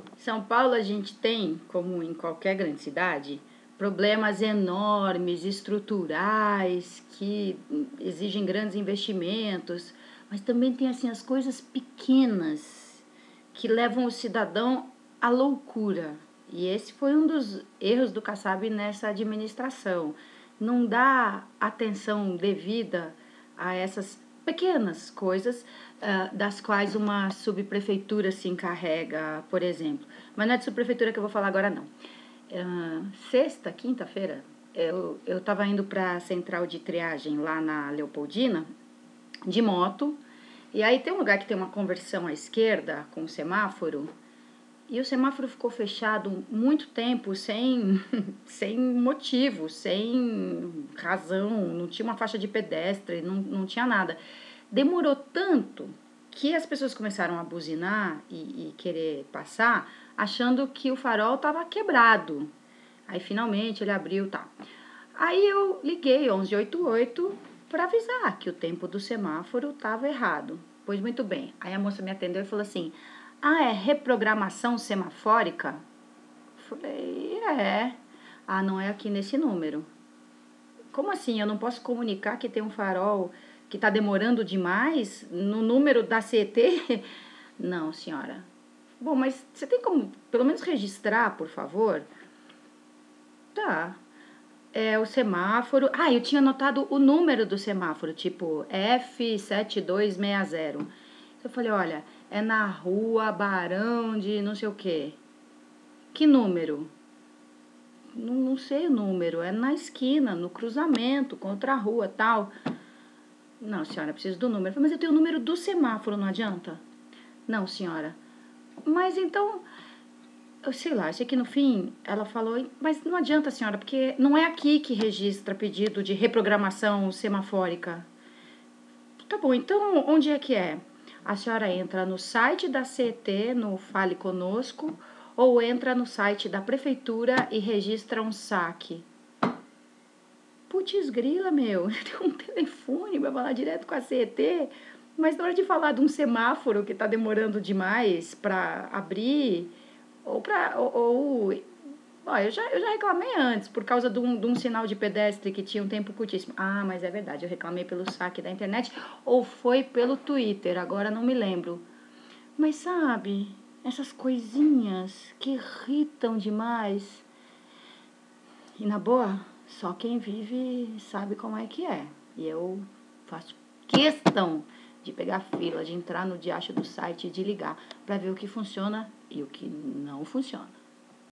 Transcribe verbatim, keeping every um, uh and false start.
São Paulo a gente tem, como em qualquer grande cidade, problemas enormes, estruturais, que exigem grandes investimentos, mas também tem assim as coisas pequenas que levam o cidadão à loucura. E esse foi um dos erros do Kassab nessa administração. Não dá atenção devida a essas pequenas coisas, uh, das quais uma subprefeitura se encarrega, por exemplo. Mas não é de subprefeitura que eu vou falar agora, não. Uh, sexta, quinta-feira, eu estava indo para a central de triagem lá na Leopoldina, de moto, e aí tem um lugar que tem uma conversão à esquerda com um semáforo, e o semáforo ficou fechado muito tempo sem, sem motivo, sem razão, não tinha uma faixa de pedestre, não, não tinha nada. Demorou tanto que as pessoas começaram a buzinar e, e querer passar, achando que o farol estava quebrado. Aí finalmente ele abriu, tá. Aí eu liguei onze oitenta e oito para avisar que o tempo do semáforo estava errado. Pois muito bem. Aí a moça me atendeu e falou assim: ah, é reprogramação semafórica? Falei, é. Ah, não é aqui nesse número. Como assim? Eu não posso comunicar que tem um farol que está demorando demais no número da C E T? Não, senhora. Bom, mas você tem como pelo menos registrar, por favor? Tá. É o semáforo. Ah, eu tinha anotado o número do semáforo, tipo F sete dois seis zero. Eu falei, olha, é na rua Barão de não sei o quê. Que número? Não, não sei o número, é na esquina, no cruzamento, com outra rua, tal. Não, senhora, preciso do número. Eu falei, mas eu tenho o número do semáforo, não adianta? Não, senhora. Mas então, eu sei lá, achei que no fim ela falou, mas não adianta, senhora, porque não é aqui que registra pedido de reprogramação semafórica. Tá bom, então onde é que é? A senhora entra no site da C E T, no Fale Conosco, ou entra no site da prefeitura e registra um saque. Putz grila, meu, tem um telefone para falar direto com a C E T, mas na hora de falar de um semáforo que está demorando demais para abrir, ou para... Ou, ou, ó, eu, já, eu já reclamei antes, por causa de um, de um sinal de pedestre que tinha um tempo curtíssimo. Ah, mas é verdade, eu reclamei pelo saque da internet, ou foi pelo Twitter, agora não me lembro. Mas sabe, essas coisinhas que irritam demais. E na boa, só quem vive sabe como é que é. E eu faço questão de pegar fila, de entrar no diacho do site e de ligar para ver o que funciona e o que não funciona.